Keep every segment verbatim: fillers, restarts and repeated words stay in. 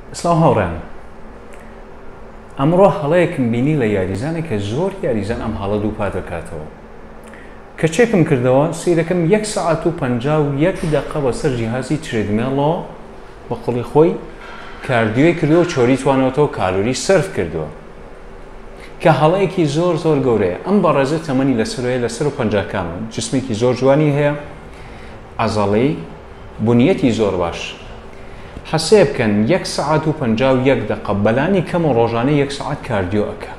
سلااو هاوڕێن، ئەمڕۆ هەڵەیەکم بینی لە یاریزانێک کە زۆر یاریزان ئەم هەڵە دووپات دەکاتەوە کە چێکم کردەوە سیرەکەم یەک سەعات و پەنجاو و یەک دەقە بەسەر جیهازی ترێدمێڵەوە بە قوڵی خۆی کاردیۆی کردەوە و چۆری توانەوەتەوە کالۆری سرف کردووە کە هەڵەیەکی زۆر زۆر گەورەیە. ئەم بەڕێزە تەمەنی لەسەرەوەی لەسەر و پەنجا کامن، جسمێکی زۆر جوانی هەیە، عەزەڵەی بنیەتی زۆر باش. حەسێ بکەن یەک سەعات و پەنجاو و یەک دەقە بەلانی کەمە ڕۆژانە یەک سەعات کاردیۆ ئەکا.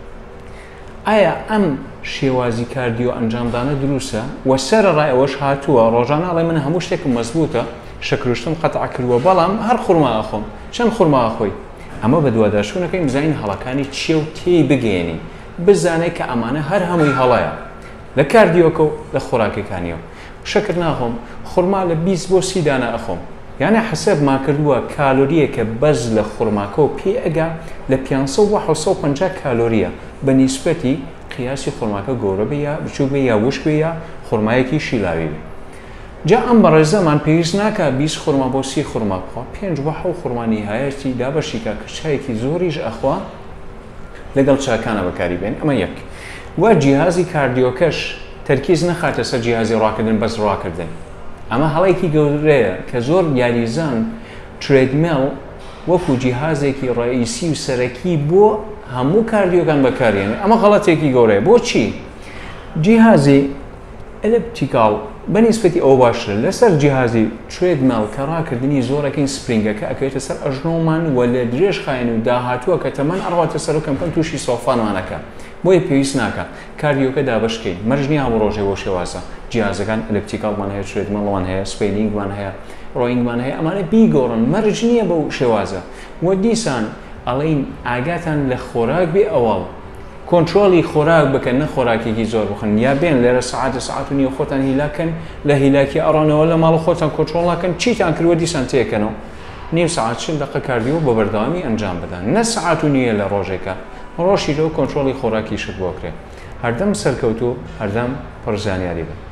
ئایا ئەم شێوازی کاردیۆ ئەنجامدانە دروستە؟ وە سەرەڕای ئەوەش هاتووە ڕۆژانە ئەڵێ من هەموو شتێکم مەزبوطە، شەکروشتم قەتع کردووە، بەڵام هەر خوڕما ئەخۆم. چەند خوڕما ئەخۆی؟ ئەمە بە دوواداشوونەکەی بزانین هەڵەکانی چیە و تێی بگەێنی، بزانێت کە ئەمانە هەر هەمووی هەڵەیە لە کاردیۆکە و لە خۆراکەکانیەوە. شەکر ناخۆم، خوڕما لە بیست بۆ سی دانە ئەخۆم، یانە حسابمان کردووە کالۆریەکە بەز لە خوڕماکە و پێ ئەگا لە پێنجسە و حەوت سەد و پەنجا کالۆریە بە نیسبەتی قیاسی خوڕماکە گەورە بێ یا بچوو بێ یا وشک بێ یا خوڕمایەکی شیلاوی بێ. جا ئەم بەڕێزەمان پێویست ناکە بیست خوڕما بۆ سی خوڕما بخوا، پێنج بۆ حەوت خوڕما نیهایەتی دابەشیکە کە چایەکی زۆریش ئەخوا لەگەڵ چاکانە بەکاری بێن. ئەمە یەک. وا جیهازی کاردیۆکەش تەرکیز نەخاتە سەر جیهازی ڕاکردن بەس ڕاکردن. ئەمە هەڵەیەکی گەورەیە کە زۆر یاریزان ترێدمێڵ وەکو جیهازێکی ڕئیسی و سەرەکی بۆ هەموو کاردیۆکان بەکارێنێ. ئەمە غەڵەتێکی گەورەیە. بۆچی؟ جیهازی ئەلیپتیکاڵ بەنسبەتی ئەوە باشترە لەسەر جیهازی ترێدمێڵ کە ڕاکردنی زۆرەکەی سپرینگەکە ئەکەوێتە سەر ئەژنۆمان و لە درێژ خاین و داهاتووە کە تەمەن ئەڕواتە سەر و کەمکەم تووشی سۆفانمانەکە. بۆیە پێویست ناکە کاردیۆکە دابشکەین. مەرجنی هەموو ڕۆژێ بۆ شێوازە. جیهازەکان ئەلیپتیکاڵمان هەیە، ترێدمێڵمان هەیە، سپێنینگمان هەیە، ڕۆینگمان هەیە، ئەمانە بیگۆڕن، مەرج نییە بەو شێوازە. وە دیسان ئەڵێین ئاگاتان لە خۆراک بێ ئەوەڵ کۆنتترۆلی خۆراک بکەن، نە خۆراکێکی زۆر بخن، یا بێن لێرە سەعاتە سەعات و نیە خۆتان هیلاکەن، لە هیلاکی ئەڕۆنەوە لە ماڵ خۆتان کۆنتترۆڵاکەن، چیتان کردوە دیسان تێکەنەوە نیم سەعات چل دەقە کاردیۆ بە بەردەوامی ئەنجام بدەن، نە سەعات و نیە لە ڕۆژێکە ڕۆژی لەو کۆنتترۆلی خۆراکی شت بۆکرێ. هەردەم سەرکەوتو، هەردەم پڕ زانیاری بن.